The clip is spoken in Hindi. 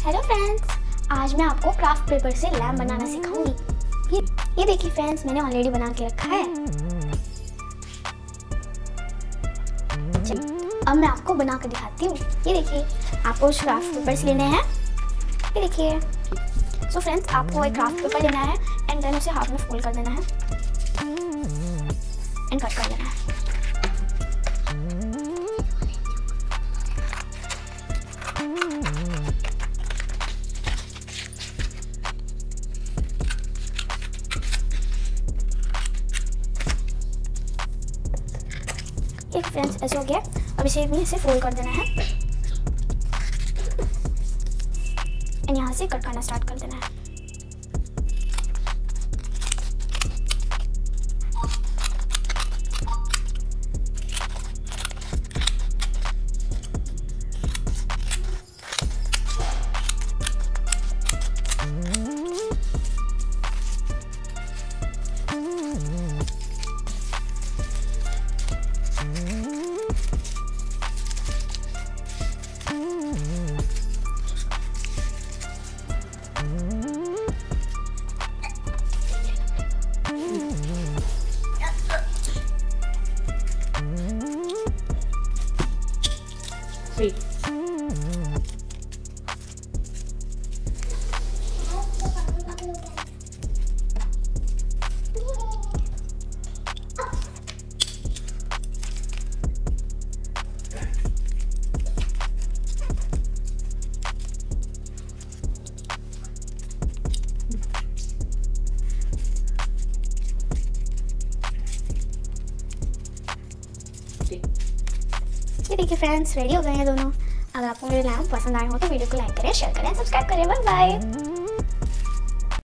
हेलो फ्रेंड्स, आज मैं आपको क्राफ्ट पेपर से लैम्प बनाना सिखाऊंगी। ये देखिए फ्रेंड्स, मैंने ऑलरेडी बना के रखा है। अब मैं आपको बना कर दिखाती हूँ। ये देखिए, आपको क्राफ्ट पेपर्स लेने हैं। ये देखिए, सो फ्रेंड्स, आपको एक क्राफ्ट पेपर लेना है एंड देन उसे हाफ में फोल्ड कर देना है एंड कट कर देना है। एक फ्रेंड्स ऐसे हो गया। अब इसे भी ऐसे फोल्ड कर देना है एंड यहाँ से कट करना स्टार्ट कर देना है। ये देखिए फ्रेंड्स, रेडी हो गए हैं दोनों। अगर आपको मेरे लैम्प पसंद आए हो तो वीडियो को लाइक करें, शेयर करें, सब्सक्राइब करें। Bye bye.